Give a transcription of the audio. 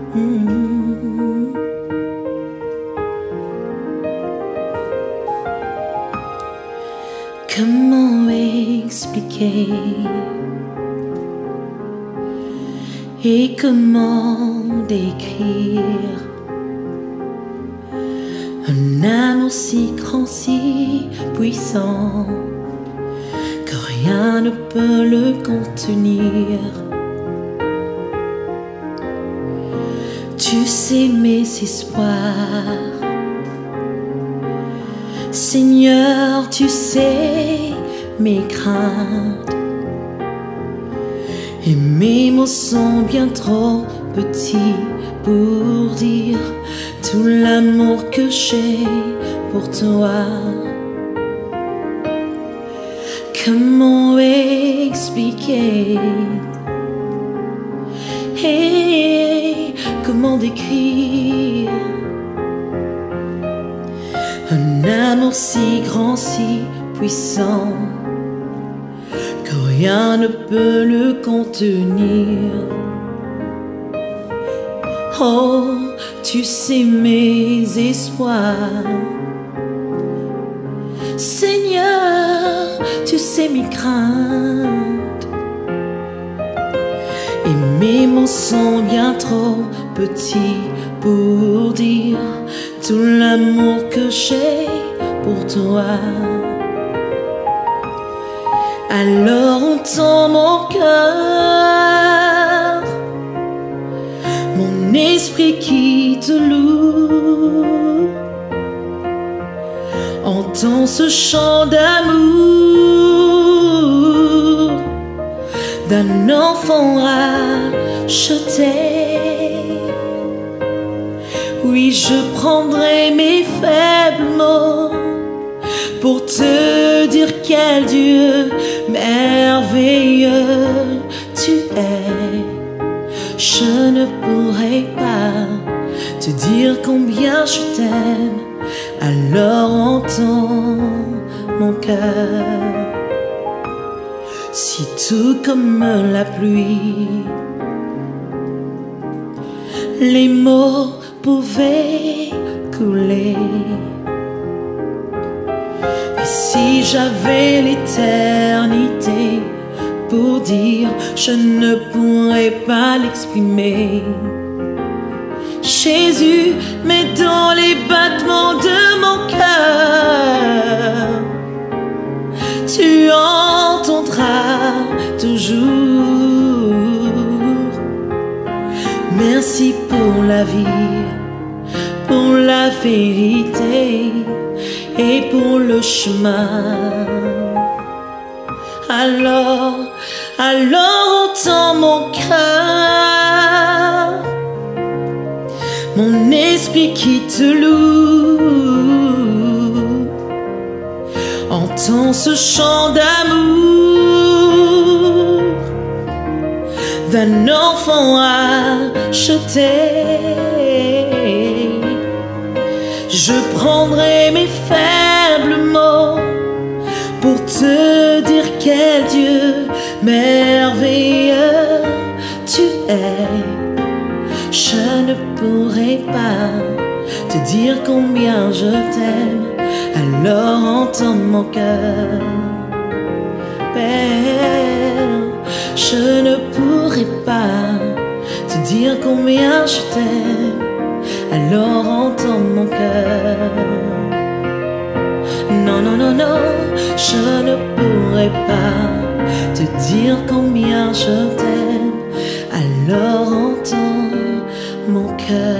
Comment expliquer et comment décrire un amour si grand, si puissant que rien ne peut le contenir? Tu sais mes espoirs, Seigneur, tu sais mes craintes, et mes mots sont bien trop petits pour dire tout l'amour que j'ai pour toi. Comment expliquer et comment décrire un amour si grand, si puissant que rien ne peut le contenir? Oh, tu sais mes espoirs, Seigneur, tu sais mes craintes, et mes mots sont bien trop petits pour dire tout l'amour que j'ai pour toi. Alors entends mon cœur, mon esprit qui te loue. Entends ce chant d'amour d'un enfant racheté. Oui, je prendrai mes faibles mots pour te dire quel Dieu merveilleux tu es. Je ne pourrai pas te dire combien je t'aime, alors entends mon cœur. Si tout comme la pluie, les mots pouvaient couler, et si j'avais l'éternité pour dire, je ne pourrais pas l'exprimer. Jésus, mais dans les battements de mon cœur, tu entendras toujours. Merci pour la vie, pour la vérité et pour le chemin. Alors entends mon cœur, mon esprit qui te loue. Entends ce chant d'amour d'un enfant racheté. Je prendrai mes faibles mots pour te dire quel Dieu merveilleux tu es. Je ne pourrai pas te dire combien je t'aime, alors entends mon cœur. Père, je ne pourrai pas te dire combien je t'aime, alors entends mon cœur. Non, non, non, non, je ne pourrai pas te dire combien je t'aime, alors entends mon cœur.